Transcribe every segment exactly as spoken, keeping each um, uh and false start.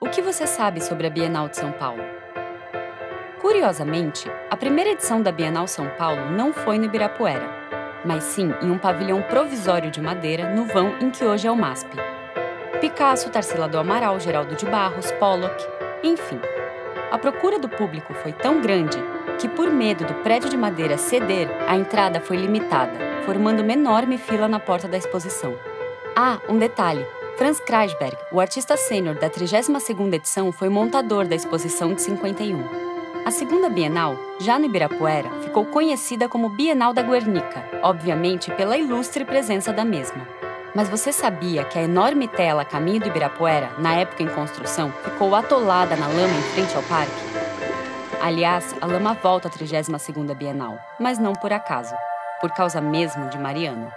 O que você sabe sobre a Bienal de São Paulo? Curiosamente, a primeira edição da Bienal São Paulo não foi no Ibirapuera, mas sim em um pavilhão provisório de madeira no vão em que hoje é o M A S P. Picasso, Tarsila do Amaral, Geraldo de Barros, Pollock, enfim. A procura do público foi tão grande que, por medo do prédio de madeira ceder, a entrada foi limitada, formando uma enorme fila na porta da exposição. Ah, um detalhe. Franz Kreisberg, o artista sênior da trigésima segunda edição, foi montador da exposição de cinquenta e um. A segunda Bienal, já no Ibirapuera, ficou conhecida como Bienal da Guernica, obviamente pela ilustre presença da mesma. Mas você sabia que a enorme tela a caminho do Ibirapuera, na época em construção, ficou atolada na lama em frente ao parque? Aliás, a lama volta à trigésima segunda Bienal, mas não por acaso, por causa mesmo de Mariano.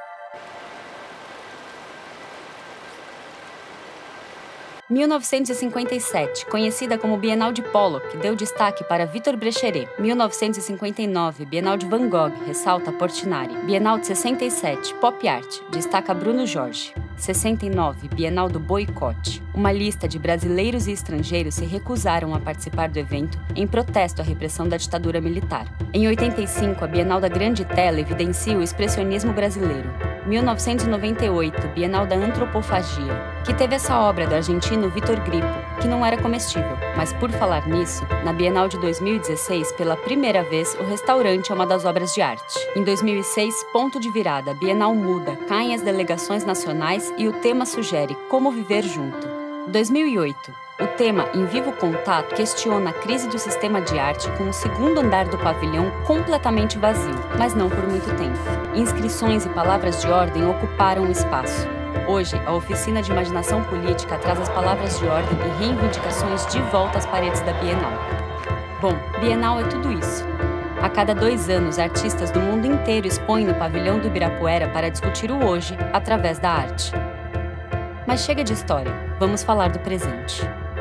mil novecentos e cinquenta e sete, conhecida como Bienal de Pollock, deu destaque para Victor Brecheret. mil novecentos e cinquenta e nove, Bienal de Van Gogh, ressalta Portinari. Bienal de sessenta e sete, Pop Art, destaca Bruno Jorge. sessenta e nove, Bienal do Boicote. Uma lista de brasileiros e estrangeiros se recusaram a participar do evento em protesto à repressão da ditadura militar. Em oitenta e cinco, a Bienal da Grande Tela evidencia o expressionismo brasileiro. mil novecentos e noventa e oito, Bienal da Antropofagia, que teve essa obra do argentino Vitor Grippo, que não era comestível. Mas por falar nisso, na Bienal de dois mil e dezesseis, pela primeira vez, o restaurante é uma das obras de arte. Em dois mil e seis, ponto de virada, a Bienal muda, caem as delegações nacionais e o tema sugere como viver junto. dois mil e oito, o tema Em Vivo Contato questiona a crise do sistema de arte com o segundo andar do pavilhão completamente vazio, mas não por muito tempo. Inscrições e palavras de ordem ocuparam o espaço. Hoje, a Oficina de Imaginação Política traz as palavras de ordem e reivindicações de volta às paredes da Bienal. Bom, Bienal é tudo isso. A cada dois anos, artistas do mundo inteiro expõem no pavilhão do Ibirapuera para discutir o hoje através da arte. Mas chega de história, vamos falar do presente.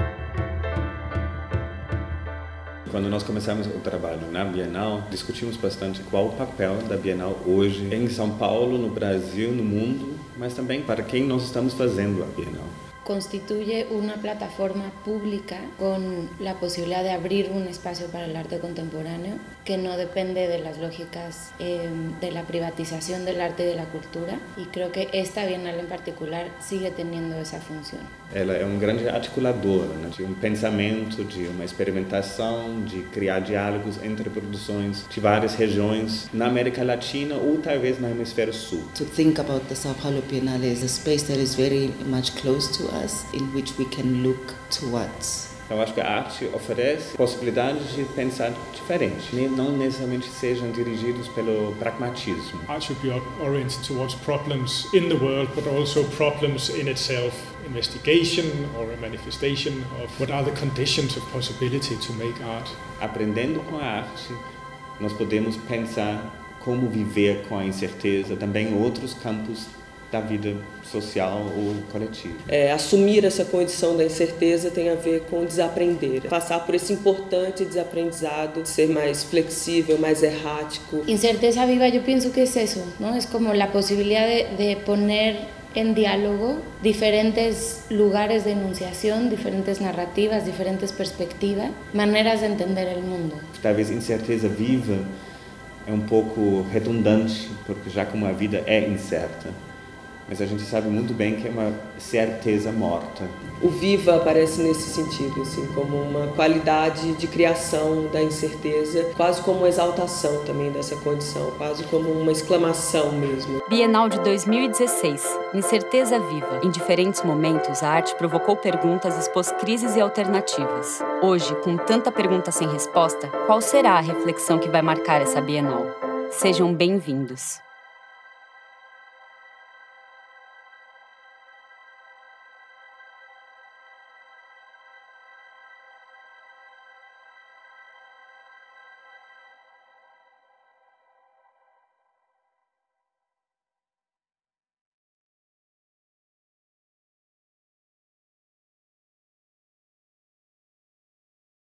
Quando nós começamos o trabalho na Bienal, discutimos bastante qual o papel da Bienal hoje em São Paulo, no Brasil, no mundo, mas também para quem nós estamos fazendo a Bienal. Constituye una plataforma pública con la posibilidad de abrir un espacio para el arte contemporáneo que no depende de las lógicas eh, de la privatización del arte y de la cultura, y creo que esta Bienal en particular sigue teniendo esa función. Ela é um grande articulador, né, de um pensamento, de uma experimentação, de criar diálogos entre produções de várias regiões na América Latina ou talvez no Hemisfério Sul. To think about the São Paulo Bienale as a space that is very much close to us, in which we can look towards. Eu acho que a arte oferece possibilidades de pensar diferente, não necessariamente sejam dirigidos pelo pragmatismo. Art should be oriented towards problems in the world, but also problems in itself. Investigation or a manifestation of what are the conditions of possibility to make art. Aprendendo com a arte, nós podemos pensar como viver com a incerteza, também em outros campos da vida social ou coletiva. É, assumir essa condição da incerteza tem a ver com desaprender, passar por esse importante desaprendizado, ser mais flexível, mais errático. Incerteza viva, yo pienso que es eso, ¿no? Es como la posibilidad de, de poner en diálogo diferentes lugares de enunciación, diferentes narrativas, diferentes perspectivas, maneras de entender el mundo. Talvez incerteza viva é um pouco redundante, porque já como a vida é incerta, mas a gente sabe muito bem que é uma certeza morta. O viva aparece nesse sentido, assim, como uma qualidade de criação da incerteza, quase como uma exaltação também dessa condição, quase como uma exclamação mesmo. Bienal de dois mil e dezesseis, incerteza viva. Em diferentes momentos, a arte provocou perguntas, expôs crises e alternativas. Hoje, com tanta pergunta sem resposta, qual será a reflexão que vai marcar essa Bienal? Sejam bem-vindos.